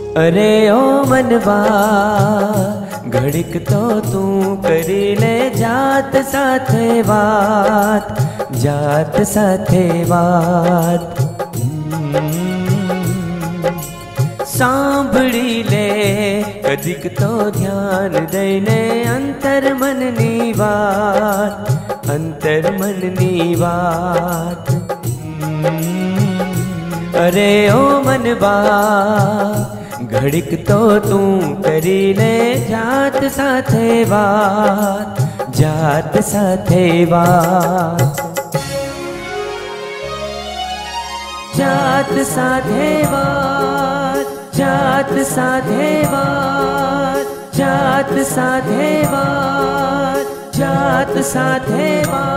अरे ओ मनवा घड़ीक तो तू करी ले जात साथे बात, जात साथे बात। सांभળી લે કદીક તો ધ્યાન દઈને અંતર મનની વાત, અંતર મનની વાત। અરે ઓ મનવા ઘડીક તો તું કરી લે જાત સાથે વાત, જાત સાથે વાત। जात साधे बात, जात साधे बात, जात साधे बात, जात साधे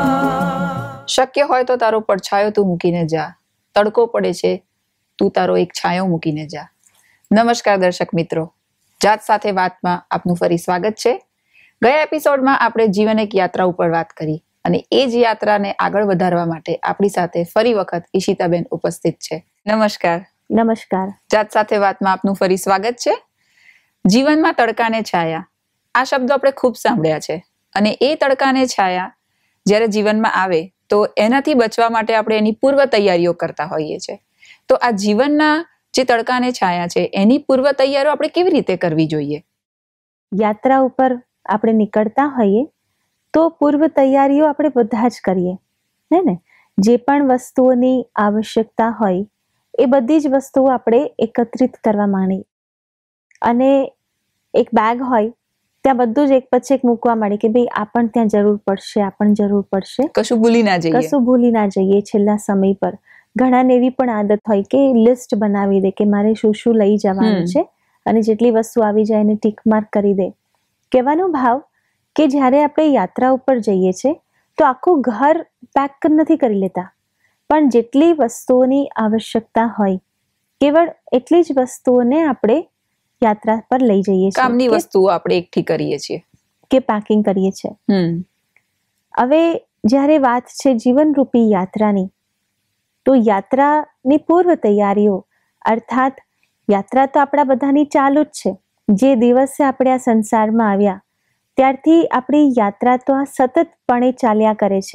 बात। शक्य હોય તો તારો પડછાયો તું મૂકીને જા, તડકો પડે છે તું તારો એક છાંયો મૂકીને જા। નમસ્કાર દર્શક મિત્રો, જાત સાથે વાતમાં આપનું ફરી સ્વાગત છે। ગયા એપિસોડમાં આપણે જીવન એક યાત્રા ઉપર વાત કરી અને એ જ યાત્રાને આગળ વધારવા માટે આપણી સાથે ફરી વખત ઈશિતાબેન ઉપસ્થિત છે। નમસ્કાર। નમસ્કાર। જાત સાથે વાતમાં આપનું ફરી સ્વાગત છે। જીવનમાં તડકાને છાયા, આ શબ્દો આપણે ખૂબ સાંભળ્યા છે અને એ તડકાને છાયા જ્યારે જીવનમાં આવે તો એનાથી બચવા માટે આપણે એની પૂર્વ તૈયારીઓ કરતા હોઈએ છીએ। તો આ જીવનના જે તડકાને છાયા છે એની પૂર્વ તૈયારીઓ આપણે કેવી રીતે કરવી જોઈએ? યાત્રા ઉપર આપણે નીકળતા હોઈએ તો પૂર્વ તૈયારીઓ આપણે બધા જ કરીએ, હે ને? જે પણ વસ્તુઓની આવશ્યકતા હોય એ બધી જ વસ્તુઓ આપણે એકત્રિત કરવા માંડીએ અને એક બેગ હોય ત્યાં બધું જ એક પછી એક મૂકવા માંડીએ કે ભાઈ આ પણ ત્યાં જરૂર પડશે, આ પણ જરૂર પડશે, કશું ભૂલી ના જઈએ, કશું ભૂલી ના જઈએ છેલ્લા સમય પર। ઘણાને એવી પણ આદત હોય કે લિસ્ટ બનાવી દે કે મારે શું શું લઈ જવાનું છે અને જેટલી વસ્તુ આવી જાય એને ટીક માર્ક કરી દે। કહેવાનો ભાવ કે જ્યારે આપણે યાત્રા ઉપર જઈએ છીએ તો આખું ઘર પેક નથી કરી લેતા, પણ જેટલી વસ્તુઓની આવશ્યકતા હોય કેવળ એટલી જ વસ્તુઓને આપણે યાત્રા પર લઈ જઈએ છીએ, કામની વસ્તુઓ આપણે એકઠી કરીએ છીએ કે પેકિંગ કરીએ છીએ। હવે જ્યારે વાત છે જીવનરૂપી યાત્રાની, તો યાત્રાની પૂર્વ તૈયારીઓ અર્થાત યાત્રા તો આપણા બધાની ચાલુ જ છે। જે દિવસે આપણે આ સંસારમાં આવ્યા ત્યારથી આપણી યાત્રા તો આ સતતપણે ચાલ્યા કરે છે,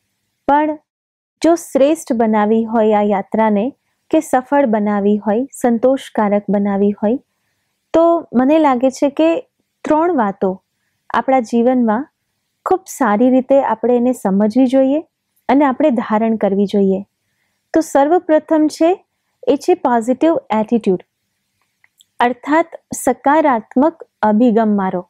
પણ જો શ્રેષ્ઠ બનાવી હોય આ યાત્રાને કે સફળ બનાવી હોય, સંતોષકારક બનાવી હોય, તો મને લાગે છે કે 3 વાતો આપણા જીવનમાં ખૂબ સારી રીતે આપણે એને સમજવી જોઈએ અને આપણે ધારણ કરવી જોઈએ। તો સર્વપ્રથમ છે એ છે પોઝિટિવ એટીટ્યુડ અર્થાત સકારાત્મક અભિગમ મારો।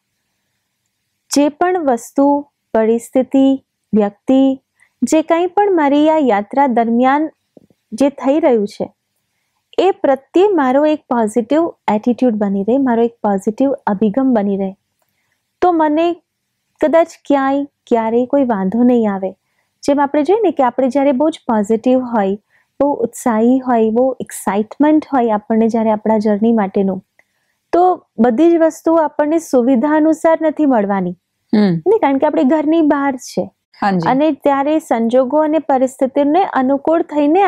જે પણ વસ્તુ, પરિસ્થિતિ, વ્યક્તિ, જે કંઈ પણ મારી આ યાત્રા દરમિયાન જે થઈ રહ્યું છે એ પ્રત્યે મારો એક પોઝિટિવ એટીટ્યુડ બની રહે, મારો એક પોઝિટિવ અભિગમ બની રહે, તો મને કદાચ ક્યારેય કોઈ વાંધો નહીં આવે। જેમ આપણે જોઈએ ને કે આપણે જ્યારે બહુ જ પોઝિટિવ હોય, બહુ ઉત્સાહી હોય, બહુ એક્સાઇટમેન્ટ હોય આપણને જ્યારે આપણા જર્ની માટેનું, તો બધી જ વસ્તુઓ આપણને સુવિધા અનુસાર નથી મળવાની, કારણ કે આપણે ઘરની બહાર છે અને ત્યારે સંજોગો અને પરિસ્થિતિને અનુકૂળ થઈને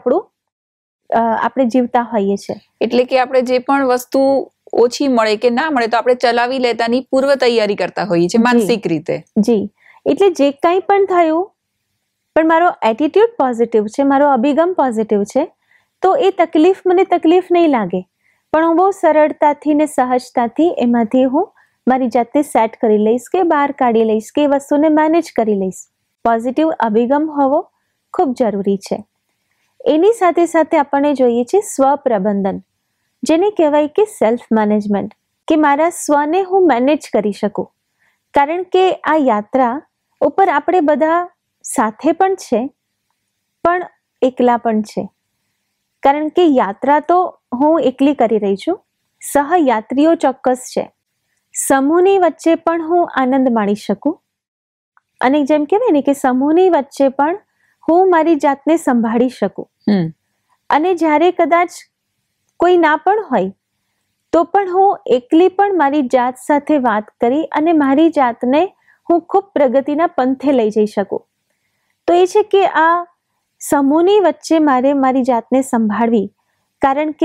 આપણે જીવતા હોઈએ છીએ। એટલે કે આપણે જે પણ વસ્તુ ઓછી મળે કે ના મળે તો આપણે ચલાવી લેતાની પૂર્વ તૈયારી કરતા હોઈએ છીએ માનસિક રીતે। જી, એટલે જે કંઈ પણ થયું પણ મારો એટીટ્યુડ પોઝિટિવ છે, મારો અભિગમ પોઝિટિવ છે, તો એ મને તકલીફ નહીં લાગે, પણ હું બહુ સરળતાથી ને સહજતાથી એમાંથી હું મારી જાતે સેટ કરી લઈશ કે બહાર કાઢી લઈશ કે એ વસ્તુને મેનેજ કરી લઈશ। પોઝિટિવ અભિગમ હોવો ખૂબ જરૂરી છે। એની સાથે સાથે આપણને જોઈએ છે સ્વપ્રબંધન, જેને કહેવાય કે સેલ્ફ મેનેજમેન્ટ, કે મારા સ્વને હું મેનેજ કરી શકું। કારણ કે આ યાત્રા ઉપર આપણે બધા સાથે પણ છે પણ એકલા પણ છે, કારણ કે યાત્રા તો હું એકલી કરી રહી છું, સહયાત્રીઓ ચોક્કસ છે, સમૂહની વચ્ચે પણ હું આનંદ માણી શકું અને જેમ કહેવાય ને કે સમૂહની વચ્ચે પણ હું મારી જાતને સંભાળી શકું। અને જ્યારે કદાચ કોઈ ના પણ હોય તો પણ હું એકલી પણ મારી જાત સાથે વાત કરી અને મારી જાતને હું ખૂબ પ્રગતિના પંથે લઈ જઈ શકું। તો એ છે કે આ સમૂહની વચ્ચે મારે મારી જાતને સંભાળવી, કારણ કે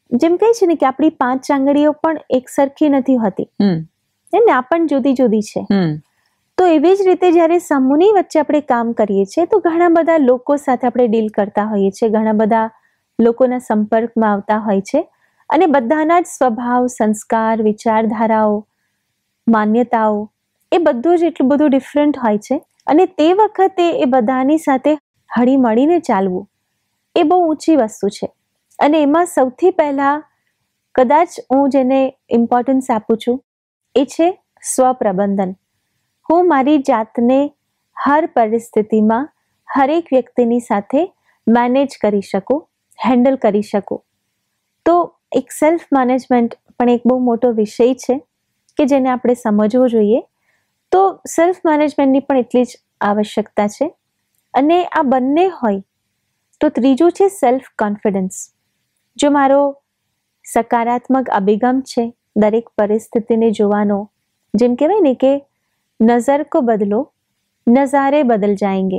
જેમ કહે છે ને કે આપણી 5 આંગળીઓ પણ એક સરખી નથી હોતી, ને આ પણ જુદી જુદી છે. તો એવી જ રીતે જ્યારે સમૂહની વચ્ચે આપણે કામ કરીએ છીએ તો ઘણા બધા લોકો સાથે આપણે ડીલ કરતા હોઈએ છીએ, ઘણા બધા લોકોના સંપર્કમાં આવતા હોય છે, અને બધાના જ સ્વભાવ, સંસ્કાર, વિચારધારાઓ, માન્યતાઓ એ બધું જ એટલું બધું ડિફરન્ટ હોય છે. અને તે વખતે એ બધાની સાથે હળી મળીને ચાલવું એ બહુ ઊંચી વસ્તુ છે. અને એમાં સૌથી પહેલાં કદાચ હું જેને ઇમ્પોર્ટન્સ આપું છું એ છે સ્વપ્રબંધન. હું મારી જાતને હર પરિસ્થિતિમાં હરેક વ્યક્તિની સાથે મેનેજ કરી શકું, હેન્ડલ કરી શકું. તો એક સેલ્ફ મેનેજમેન્ટ પણ એક બહુ મોટો વિષય છે કે જેને આપણે સમજવો જોઈએ. તો સેલ્ફ મેનેજમેન્ટની પણ એટલી જ આવશ્યકતા છે. અને આ બંને હોય તો ત્રીજું છે સેલ્ફ કોન્ફિડન્સ. જો મારો સકારાત્મક અભિગમ છે દરેક પરિસ્થિતિને જોવાનો, જેમ કહેવાય ને કે નજર કો બદલો નઝારે બદલ જાએંગે,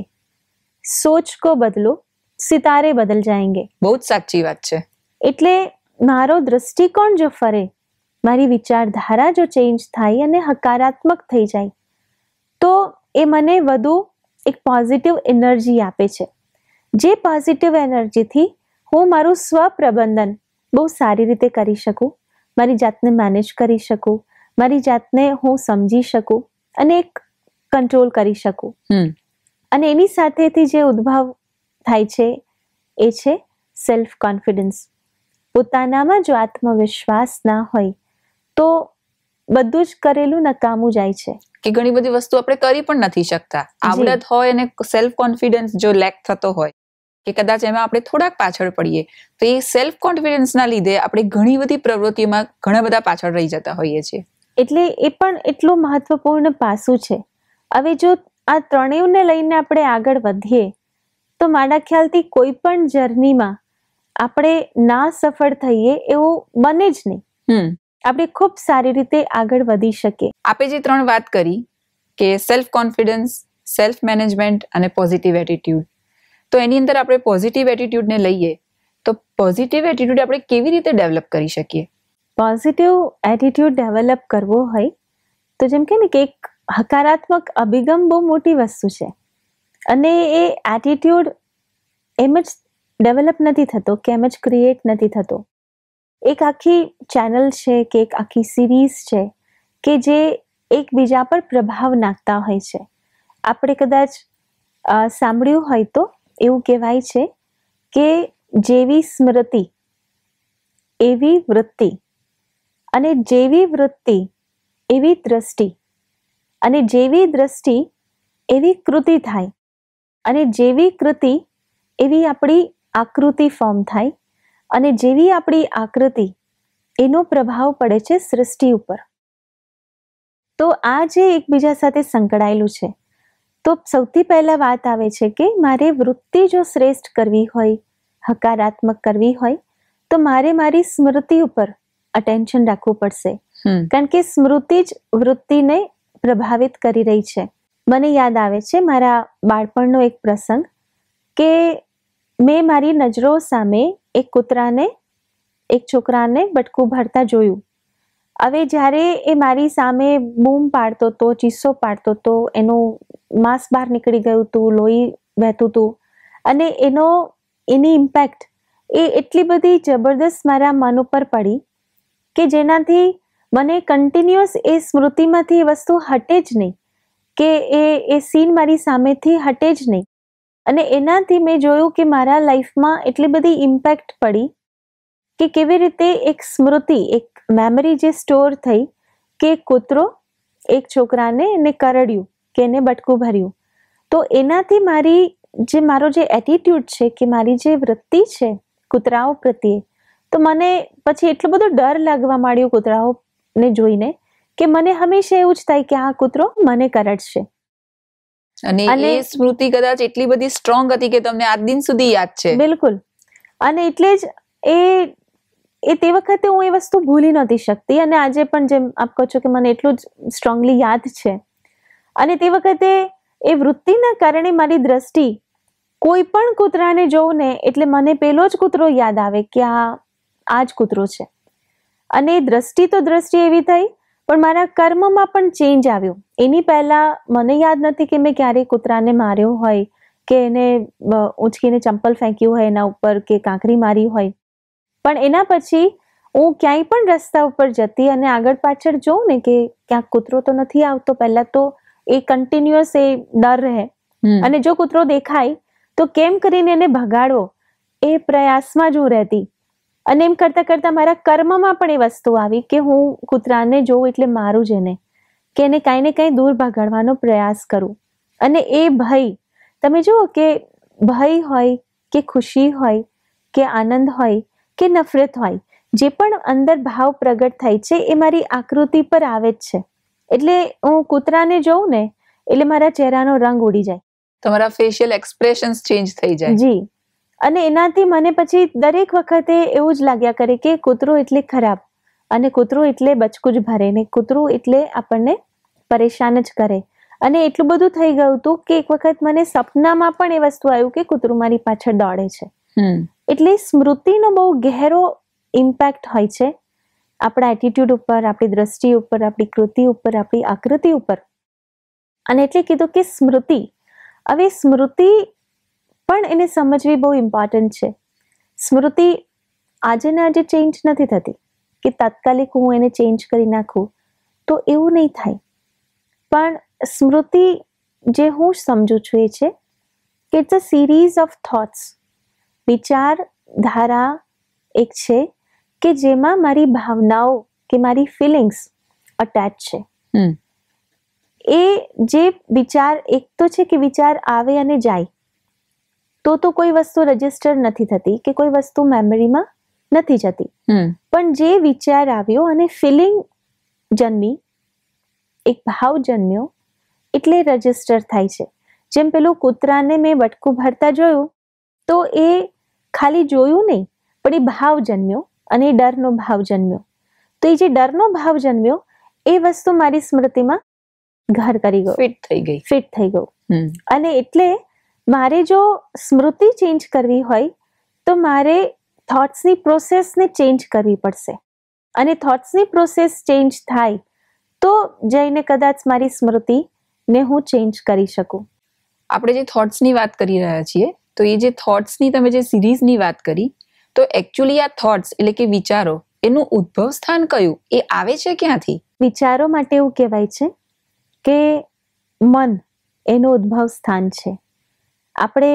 સોચ કો બદલો સિતારે બદલ જાએંગે. બહુ જ સાચી વાત છે. એટલે મારો દૃષ્ટિકોણ જો ફરે, મારી વિચારધારા જો ચેન્જ થાય અને હકારાત્મક થઈ જાય તો એ મને વધુ એક પોઝિટિવ એનર્જી આપે છે. જે પોઝિટિવ એનર્જીથી હું મારું સ્વપ્રબંધન બહુ સારી રીતે કરી શકું, મારી જાતને મેનેજ કરી શકું, મારી જાતને હું સમજી શકું અને એક કંટ્રોલ કરી શકું. અને એની સાથેથી જે ઉદ્ભવ થાય છે એ છે સેલ્ફ કોન્ફિડન્સ. પોતાનામાં જો આત્મવિશ્વાસ ના હોય તો બધું જ કરેલું નકામું જાય છે. કે ઘણી બધી વસ્તુ આપણે કરી પણ નથી શકતા. આવડત હોય અને સેલ્ફ કોન્ફિડન્સ જો લેક થતો હોય કે કદાચ એમાં આપણે થોડાક પાછળ પડીએ તો એ સેલ્ફ કોન્ફિડન્સના લીધે આપણે ઘણી બધી પ્રવૃત્તિઓમાં ઘણા બધા પાછળ રહી જતા હોઈએ છીએ. એટલે એ પણ એટલું મહત્વપૂર્ણ પાસું છે. હવે જો આ ત્રણેયને લઈને આપણે આગળ વધીએ તો મારા ખ્યાલથી કોઈ પણ જર્નીમાં આપણે ના સફળ થઈએ એવું બને જ નહીં. આપણે ખૂબ સારી રીતે આગળ વધી શકીએ. આપે જે 3 વાત કરી કે સેલ્ફ કોન્ફિડન્સ, સેલ્ફ મેનેજમેન્ટ અને પોઝિટિવ એટીટ્યુડ, તો એની અંદર આપણે પોઝિટિવ એટીટ્યુડને લઈએ તો પોઝિટિવ એટીટ્યુડ આપણે કેવી રીતે ડેવલપ કરી શકીએ? પોઝિટિવ એટીટ્યુડ ડેવલપ કરવો હોય તો જેમ કે ને કે એક હકારાત્મક અભિગમ બહુ મોટી વસ્તુ છે. અને એ એટીટ્યુડ એમ જ ડેવલપ નથી થતો કે એમ જ ક્રિએટ નથી થતો. એક આખી ચેનલ છે કે એક આખી સિરીઝ છે કે જે એકબીજા પર પ્રભાવ નાખતા હોય છે. આપણે કદાચ સાંભળ્યું હોય તો એવું કહેવાય છે કે જેવી સ્મૃતિ એવી વૃત્તિ, અને જેવી વૃત્તિ એવી દ્રષ્ટિ, અને જેવી દ્રષ્ટિ એવી કૃતિ થાય, અને જેવી કૃતિ એવી આપણી આકૃતિ ફોર્મ થાય, અને જેવી આપણી આકૃતિ એનો પ્રભાવ પડે છે સૃષ્ટિ ઉપર. તો આ જે એકબીજા સાથે સંકળાયેલું છે, તો સૌથી પહેલા વાત આવે છે કે મારે વૃત્તિ જો શ્રેષ્ઠ કરવી હોય, હકારાત્મક કરવી હોય તો મારે મારી સ્મૃતિ ઉપર અટેન્શન રાખવું પડશે. કારણ કે સ્મૃતિ જ વૃત્તિને પ્રભાવિત કરી રહી છે. મને યાદ આવે છે મારા બાળપણનો એક પ્રસંગ કે મેં મારી નજરો સામે એક કૂતરાને, એક છોકરાને બટકું ભરતા જોયું. હવે જ્યારે એ મારી સામે બૂમ પાડતો હતો, ચીસો પાડતો હતો, એનું માંસ બહાર નીકળી ગયું હતું, લોહી વહેતું હતું, અને એની ઇમ્પેક્ટ એ એટલી બધી જબરદસ્ત મારા મન ઉપર પડી કે જેનાથી મને કન્ટિન્યુઅસ એ સ્મૃતિમાંથી એ વસ્તુ હટે જ નહીં, કે એ સીન મારી સામેથી હટે જ નહીં. અને એનાથી મેં જોયું કે મારા લાઈફમાં એટલી બધી ઇમ્પેક્ટ પડી કે કેવી રીતે એક સ્મૃતિ, એક મેમરી જે સ્ટોર થઈ કે કૂતરો એક છોકરાને એને કરડ્યું કે એને બટકું ભર્યું. તો એનાથી મારો જે એટીટ્યુડ છે, કે મારી જે વૃત્તિ છે કૂતરાઓ પ્રત્યે, તો મને પછી એટલો બધો ડર લાગવા માંડ્યો કૂતરાઓને જોઈને કે મને હંમેશા એવું જ થાય કે આ કૂતરો મને કરડશે. અને એ સ્મૃતિ કદાચ એટલી બધી સ્ટ્રોંગ હતી કે તમને આજ દિન સુધી યાદ છે. બિલકુલ. અને એટલે જ એ તે વખતે હું એ વસ્તુ ભૂલી નહોતી શકતી, અને આજે પણ જેમ આપ કહો છો કે મને એટલું જ સ્ટ્રોંગલી યાદ છે. અને તે વખતે એ વૃત્તિના કારણે મારી દ્રષ્ટિ કોઈ પણ કૂતરાને જોઉં ને એટલે મને પેલો જ કૂતરો યાદ આવે કે આ આ જ કૂતરો છે. અને દ્રષ્ટિ તો દ્રષ્ટિ એવી થઈ, પણ મારા કર્મમાં પણ ચેન્જ આવ્યો. એની પહેલા મને યાદ નથી કે મેં ક્યારેય કૂતરાને માર્યો હોય કે એને ઊંચકીને ચંપલ ફેંક્યું હોય એના ઉપર કે કાંકરી મારી હોય. પણ એના પછી હું ક્યાંય પણ રસ્તા ઉપર જતી અને આગળ પાછળ જોઉં ને કે ક્યાંક કૂતરો તો નથી આવતો, પહેલા તો એ કન્ટિન્યુઅસ એ ડર રહે. અને જો કૂતરો દેખાય તો કેમ કરીને એને ભગાડવો એ પ્રયાસમાં જ હું રહેતી. અને એમ કરતા કરતા મારા કર્મમાં પણ એ વસ્તુ આવી કે હું કૂતરાને જોઉં એટલે મારું જ એને, કે એને કાંઈ ને કાંઈ દૂર ભગાડવાનો પ્રયાસ કરું. અને એ ભય, તમે જુઓ કે ભય હોય કે ખુશી હોય કે આનંદ હોય કે નફરત હોય, જે પણ અંદર ભાવ પ્રગટ થાય છે એ મારી આકૃતિ પર આવે જ છે. એટલે હું કૂતરાને જોઉં ને એટલે મારા ચહેરાનો રંગ ઉડી જાય, તમારા ફેશિયલ એક્સપ્રેશન્સ ચેન્જ થઈ જાય. જી. અને એનાથી મને પછી દરેક વખતે એવું જ લાગ્યા કરે કે કૂતરો એટલે ખરાબ, અને કૂતરો એટલે બચકું જ ભરે, ને કૂતરું એટલે આપણને પરેશાન જ કરે. અને એટલું બધું થઈ ગયું હતું કે એક વખત મને સપનામાં પણ એ વસ્તુ આવ્યું કે કૂતરું મારી પાછળ દોડે છે. એટલે સ્મૃતિનો બહુ ગહેરો ઇમ્પેક્ટ હોય છે આપણા એટીટ્યુડ ઉપર, આપણી દ્રષ્ટિ ઉપર, આપણી કૃતિ ઉપર, આપણી આકૃતિ ઉપર. અને એટલે કીધું કે સ્મૃતિ, હવે સ્મૃતિ પણ એને સમજવી બહુ ઇમ્પોર્ટન્ટ છે. સ્મૃતિ આજે ને આજે ચેન્જ નથી થતી કે તાત્કાલિક હું એને ચેન્જ કરી નાખું તો એવું નહીં થાય. પણ સ્મૃતિ જે હું સમજું છું એ છે કે it's a series of thoughts. વિચાર ધારા એક છે કે જેમાં મારી ભાવનાઓ કે મારી ફિલિંગ્સ અટેચ છે. એ જે વિચાર, એક તો છે કે વિચાર આવે અને જાય તો કોઈ વસ્તુ રજિસ્ટર નથી થતી કે કોઈ વસ્તુ મેમરીમાં નથી જતી. પણ જે વિચાર આવ્યો અને ફિલિંગ જન્મી, એક ભાવ જન્મ્યો એટલે રજિસ્ટર થાય છે. જેમ પેલું કૂતરાને મેં બટકું ભરતા જોયું તો એ ખાલી જોયું નહીં, પણ એ ભાવ જન્મ્યો અને એ ડરનો ભાવ જન્મ્યો. તો એ જે ડરનો ભાવ જન્મ્યો એ વસ્તુ મારી સ્મૃતિમાં ઘર કરી ગયો, ફિટ થઈ ગયું. અને એટલે મારે જો સ્મૃતિ ચેન્જ કરવી હોય તો મારે થોટ્સની પ્રોસેસને ચેન્જ કરવી પડશે. અને થોટ્સની પ્રોસેસ ચેન્જ થાય તો જઈને કદાચ મારી સ્મૃતિને હું ચેન્જ કરી શકું. આપણે જે થોટ્સની વાત કરી રહ્યા છીએ, તો એ જે થોટ્સની તમે જે સિરીઝની વાત કરી, તો એકચ્યુઅલી આ થોટ્સ એટલે કે વિચારો, એનું ઉદ્ભવ સ્થાન કયું, એ આવે છે ક્યાંથી? વિચારો માટે એવું કહેવાય છે કે મન એનું ઉદ્ભવ સ્થાન છે. આપણે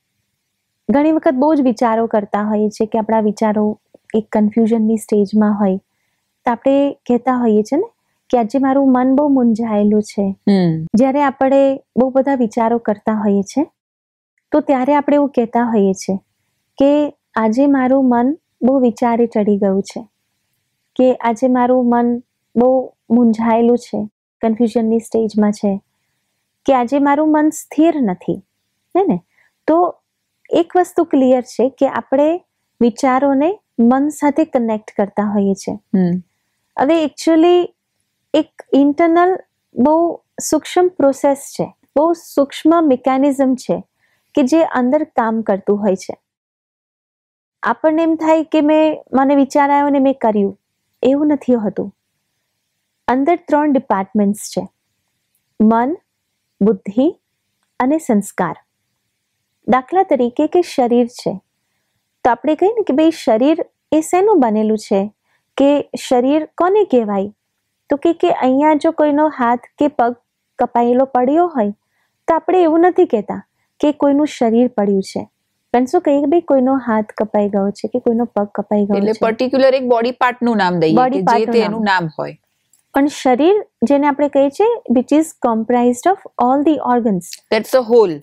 ઘણી વખત બહુ જ વિચારો કરતા હોઈએ છીએ કે આપણા વિચારો એક કન્ફ્યુઝનની સ્ટેજમાં હોય તો આપણે કહેતા હોઈએ છીએ ને કે આજે મારું મન બહુ મૂંઝાયેલું છે. જ્યારે આપણે બહુ બધા વિચારો કરતા હોઈએ છીએ તો ત્યારે આપણે એવું કહેતા હોઈએ છીએ કે આજે મારું મન બહુ વિચારે ચડી ગયું છે, કે આજે મારું મન બહુ મૂંઝાયેલું છે, કન્ફ્યુઝનની સ્ટેજમાં છે, કે આજે મારું મન સ્થિર નથી. ને તો એક વસ્તુ ક્લિયર છે કે આપણે વિચારોને મન સાથે કનેક્ટ કરતા હોઈએ છીએ. હવે એકચ્યુઅલી એક ઇન્ટરનલ બહુ સૂક્ષ્મ પ્રોસેસ છે, બહુ સૂક્ષ્મ મિકેનિઝમ છે કે જે અંદર કામ કરતું હોય છે. આપણને એમ થાય કે મને વિચાર આવ્યો ને મેં કર્યું, એવું નથી હોતું. અંદર 3 ડિપાર્ટમેન્ટ્સ છે: મન, બુદ્ધિ અને સંસ્કાર. દાખલા તરીકે કે શરીર છે તો આપણે કહીએ ને કે ભાઈ શરીર એ શેનું બનેલું છે, કે શરીર કોને કહેવાય, તો કે અહીંયા જો કોઈનો હાથ કે પગ કપાયેલો પડ્યો હોય તો આપણે એવું નથી કહેતા કે કોઈનું શરીર પડ્યું છે, પણ શું કહીએ ભાઈ કોઈનો હાથ કપાઈ ગયો છે કે કોઈનો પગ કપાઈ ગયો છે, એટલે પર્ટિક્યુલર એક બોડી પાર્ટનું નામ દઈએ કે જે તેનું નામ હોય. પણ શરીર જેને આપણે કહીએ છીએ which is comprised of all the organs, that's a whole.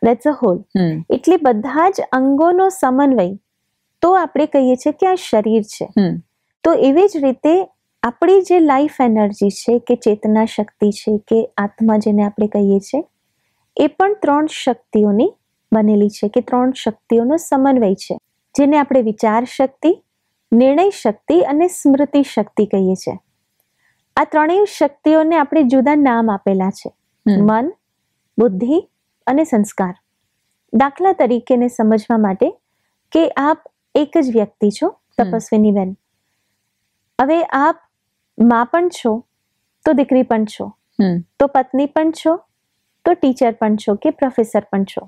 એટલે બધા જ અંગોનો સમન્વય તો આપણે કહીએ છીએ કે આ શરીર છે. તો એવી જ રીતે આપણી જે લાઈફ એનર્જી છે કે ચેતના શક્તિ છે કે આત્મા જેને આપણે કહીએ છીએ એ પણ 3 શક્તિઓની બનેલી છે, કે 3 શક્તિઓનો સમન્વય છે, જેને આપણે વિચાર શક્તિ, નિર્ણય શક્તિ અને સ્મૃતિ શક્તિ કહીએ છીએ. આ 3 શક્તિઓને આપણે જુદા નામ આપેલા છે: મન, બુદ્ધિ અને સંસ્કાર. દાખલા તરીકે સમજવા માટે કે આપ એક જ વ્યક્તિ છો તપસ્વીની બેન. હવે આપ માં પણ છો તો દીકરી પણ છો, તો પત્ની પણ છો તો ટીચર પણ છો કે પ્રોફેસર પણ છો.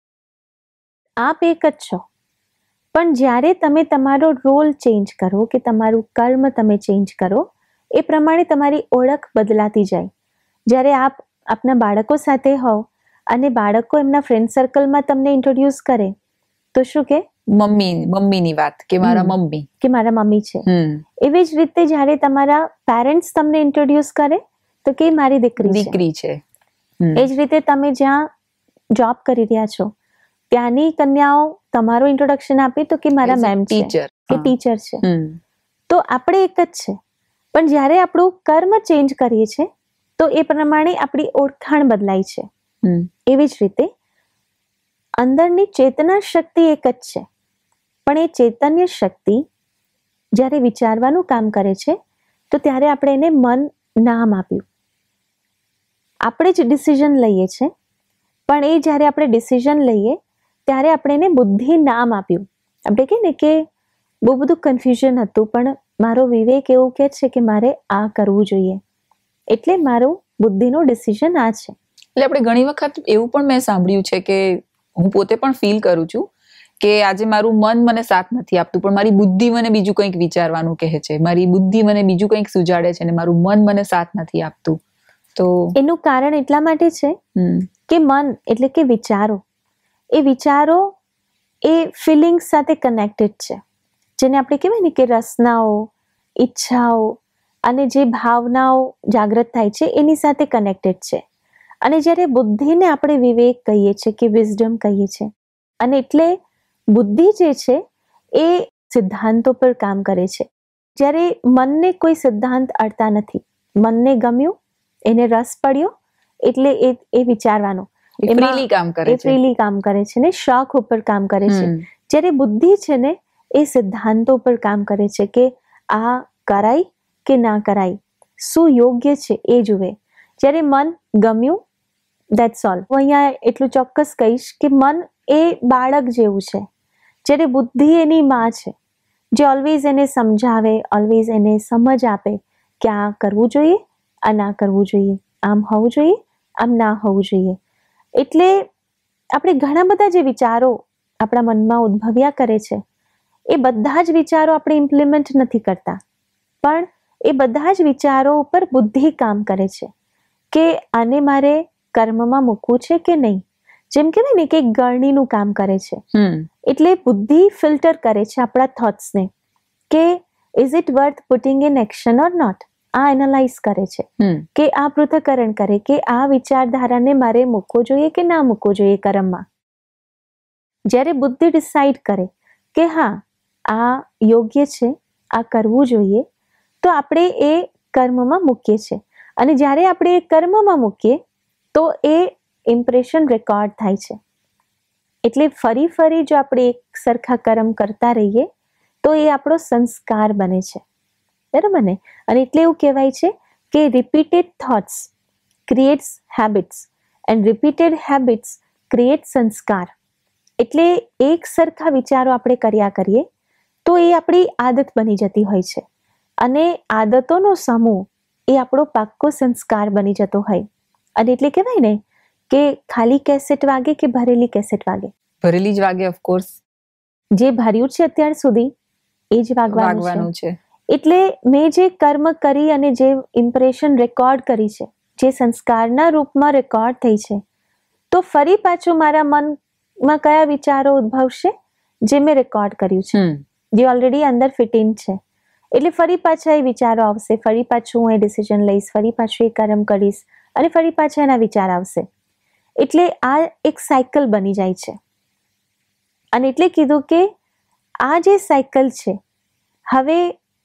આપ એક જ છો. પણ જ્યારે તમે તમારો રોલ ચેન્જ કરો કે તમારું કર્મ તમે ચેન્જ કરો, એ પ્રમાણે તમારી ઓળખ બદલાતી જાય. જ્યારે આપ આપના બાળકો સાથે હોવ અને બાળકો એમના ફ્રેન્ડ સર્કલમાં તમને ઇન્ટ્રોડ્યુસ કરે તો શું કે મમ્મીની વાત કે મારા મમ્મી કે મારા મમ્મી છે. એવી જ રીતે જ્યારે તમારા પેરેન્ટ્સ તમને ઇન્ટ્રોડ્યુસ કરે તો કે મારી દીકરી છે. એ જ રીતે તમે જ્યાં જોબ કરી રહ્યા છો ત્યાંની કન્યાઓ તમારું ઇન્ટ્રોડક્શન આપે તો કે મારા મેમ છે કે ટીચર છે. તો આપણે એક જ છે. પણ જ્યારે આપણું કર્મ ચેન્જ કરીએ છીએ તો એ પ્રમાણે આપણી ઓળખાણ બદલાય છે. એવી જ રીતે અંદરની ચેતના શક્તિ એક જ છે, પણ એ ચૈતન્ય શક્તિ જ્યારે વિચારવાનું કામ કરે છે તો ત્યારે આપણે એને મન નામ આપ્યું. આપણે જ ડિસિઝન લઈએ છીએ, પણ એ જ્યારે આપણે ડિસિઝન લઈએ ત્યારે આપણે એને બુદ્ધિ નામ આપ્યું. આપણે કહીએ ને કે બહુ બધું કન્ફ્યુઝન હતું, પણ મારો વિવેક એવું કહે છે કે મારે આ કરવું જોઈએ, એટલે મારું બુદ્ધિનો ડિસિઝન આ છે. એટલે આપણે ઘણી વખત એવું પણ મેં સાંભળ્યું છે કે હું પોતે પણ ફીલ કરું છું કે આજે મારું મન મને સાથ નથી આપતું, પણ મારી બુદ્ધિ મને બીજું કંઈક વિચારવાનું કહે છે, મારી બુદ્ધિ મને બીજું કંઈક સુજાડે છે અને મારું મન મને સાથ નથી આપતું. તો એનું કારણ એટલા માટે છે કે મન એટલે કે વિચારો, એ વિચારો એ ફિલિંગ્સ સાથે કનેક્ટેડ છે. જેને આપણે કહેવાય ને કે રસનાઓ, ઈચ્છાઓ અને જે ભાવનાઓ જાગૃત થાય છે એની સાથે કનેક્ટેડ છે. અને જ્યારે બુદ્ધિને આપણે વિવેક કહીએ છીએ કે વિઝડમ કહીએ છીએ, અને એટલે બુદ્ધિ જે છે એ સિદ્ધાંતો પર કામ કરે છે. જ્યારે મનને કોઈ સિદ્ધાંત અડતા નથી, મનને ગમ્યું, એને રસ પડ્યો એટલે એ વિચારવાનો ફ્રીલી કામ કરે છે ને શોખ ઉપર કામ કરે છે. જ્યારે બુદ્ધિ છે ને એ સિદ્ધાંતો પર કામ કરે છે કે આ કરાય કે ના કરાય, શું યોગ્ય છે એ જુએ. જ્યારે મન ગમ્યું, દેટ્સ ઓલ. હું અહીંયા એટલું ચોક્કસ કહીશ કે મન એ બાળક જેવું છે, જ્યારે બુદ્ધિ એની માં છે, જે ઓલવેઝ એને સમજાવે, ઓલવેઝ એને સમજ આપે કે આ કરવું જોઈએ, આ ના કરવું જોઈએ, આમ હોવું જોઈએ, આમ ના હોવું જોઈએ. એટલે આપણે ઘણા બધા જે વિચારો આપણા મનમાં ઉદ્ભવ્યા કરે છે એ બધા જ વિચારો આપણે ઇમ્પ્લિમેન્ટ નથી કરતા, પણ એ બધા જ વિચારો ઉપર બુદ્ધિ કામ કરે છે કે આને મારે કર્મમાં મૂકવું છે કે નહીં. જેમ કહેવાય ને કે ગળણીનું કામ કરે છે. એટલે બુદ્ધિ ફિલ્ટર કરે છે આપણા થોટ્સને કે is it worth putting in action or not. આ એનાલાઇઝ કરે છે કે આ પૃથ્થકરણ કરે કે આ વિચારધારાને મારે મૂકવો જોઈએ કે ના મૂકવો જોઈએ કર્મમાં. જ્યારે બુદ્ધિ ડિસાઈડ કરે કે હા આ યોગ્ય છે, આ કરવું જોઈએ, તો આપણે એ કર્મમાં મૂકીએ છીએ. અને જ્યારે આપણે એ કર્મમાં મૂકીએ તો એ ઇમ્પ્રેશન રેકોર્ડ થાય છે. એટલે ફરી ફરી જો આપણે એક સરખા કર્મ કરતા રહીએ તો એ આપણો સંસ્કાર બને છે, બરાબર ને. અને એટલે એવું કહેવાય છે કે repeated thoughts creates habits and repeated habits create સંસ્કાર. એટલે એક સરખા વિચારો આપણે કર્યા કરીએ તો એ આપણી આદત બની જતી હોય છે, અને આદતોનો સમૂહ એ આપણો પાક્કો સંસ્કાર બની જતો હોય. અને એટલે કહેવાય ને કે ખાલી કેસેટ વાગે કે ભરેલી કેસેટ વાગે? ભરેલી જ વાગે, ઓફકોર્સ. જે ભર્યું છે અત્યાર સુધી એ જ વાગવાનું છે. એટલે મેં જે કર્મ કરી અને જે ઇમ્પ્રેશન રેકોર્ડ કરી છે, જે સંસ્કારના રૂપમાં રેકોર્ડ થઈ છે, તો ફરી પાછું મારા મનમાં કયા વિચારો ઉદ્ભવશે? જે મેં રેકોર્ડ કર્યું છે, જે ઓલરેડી અંદર ફિટ ઇન છે. એટલે ફરી પાછા એ વિચારો આવશે, ફરી પાછું હું એ ડિસિઝન લઈશ, ફરી પાછું એ કર્મ કરીશ અને ફરી પાછા એના વિચાર આવશે. એટલે આ એક સાયકલ બની જાય છે. અને એટલે કીધું કે આ જે સાયકલ છે હવે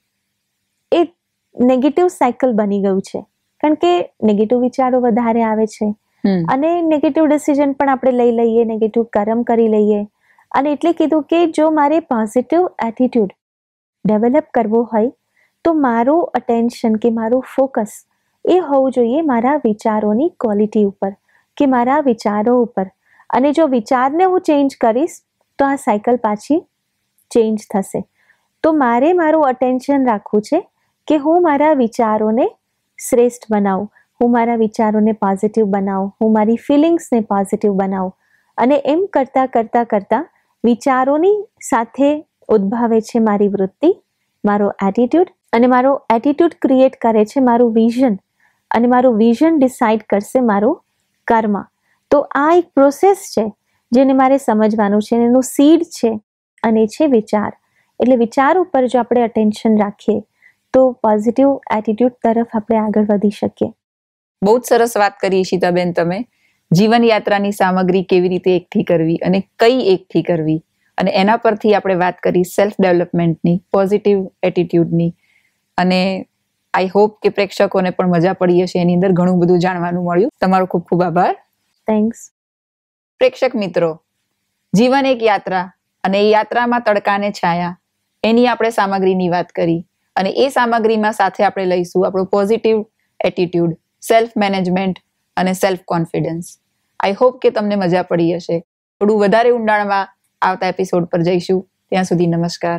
એ નેગેટિવ સાયકલ બની ગયું છે, કારણ કે નેગેટિવ વિચારો વધારે આવે છે અને નેગેટિવ ડિસિઝન પણ આપણે લઈ લઈએ, નેગેટિવ કર્મ કરી લઈએ. અને એટલે કીધું કે જો મારે પોઝિટિવ એટીટ્યુડ ડેવલપ કરવો હોય તો મારું અટેન્શન કે મારું ફોકસ એ હોવું જોઈએ મારા વિચારોની ક્વોલિટી ઉપર કે મારા વિચારો ઉપર. અને જો વિચારને હું ચેન્જ કરીશ તો આ સાયકલ પાછી ચેન્જ થશે. તો મારે મારું અટેન્શન રાખવું છે કે હું મારા વિચારોને શ્રેષ્ઠ બનાવું, હું મારા વિચારોને પોઝિટિવ બનાવું, હું મારી ફિલિંગ્સને પોઝિટિવ બનાવું. અને એમ કરતાં કરતાં કરતાં વિચારોની સાથે ઉદ્ભવે છે મારી વૃત્તિ, મારો એટીટ્યુડ, અને મારો એટીટ્યુડ ક્રિએટ કરે છે મારું વિઝન, અને મારું વિઝન ડિસાઇડ કરશે મારું કર્મ. તો આ એક પ્રોસેસ છે જેને મારે સમજવાનું છે, એનું સીડ છે અને છે વિચાર. એટલે વિચાર ઉપર જો આપણે અટેન્શન રાખીએ તો પોઝિટિવ એટીટ્યુડ તરફ આપણે આગળ વધી શકીએ. બહુ જ સરસ વાત કરી ઈશિતાબેન તમે. જીવન યાત્રાની સામગ્રી કેવી રીતે એકઠી કરવી અને કઈ એકઠી કરવી, અને એના પરથી આપણે વાત કરી સેલ્ફ ડેવલપમેન્ટની, પોઝિટિવ એટીટ્યુડની. અને આઈ હોપ કે પ્રેક્ષકોને પણ મજા પડી હશે, એની અંદર ઘણું બધું જાણવાનું મળ્યું. તમારો ખૂબ ખૂબ આભાર. થેન્ક્સ. પ્રેક્ષક મિત્રો, જીવન એક યાત્રા, અને એ યાત્રામાં તડકાને છાયા, એની આપણે સામગ્રીની વાત કરી. અને એ સામગ્રીમાં સાથે આપણે લઈશું આપણું પોઝિટિવ એટીટ્યુડ, સેલ્ફ મેનેજમેન્ટ અને સેલ્ફ કોન્ફિડન્સ. આઈ હોપ કે તમને મજા પડી હશે. થોડું વધારે ઊંડાણમાં આવતા એપિસોડ પર જઈશું. ત્યાં સુધી નમસ્કાર.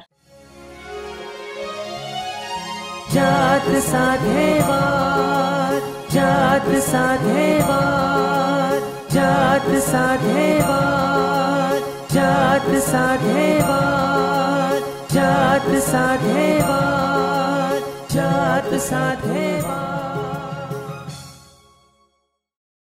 જાત સાથે વાત, જાત સાથે વાત, જાત સાથે વાત, જાત સાથે વાત, જાત સાથે વાત, જાત સાથે વાત.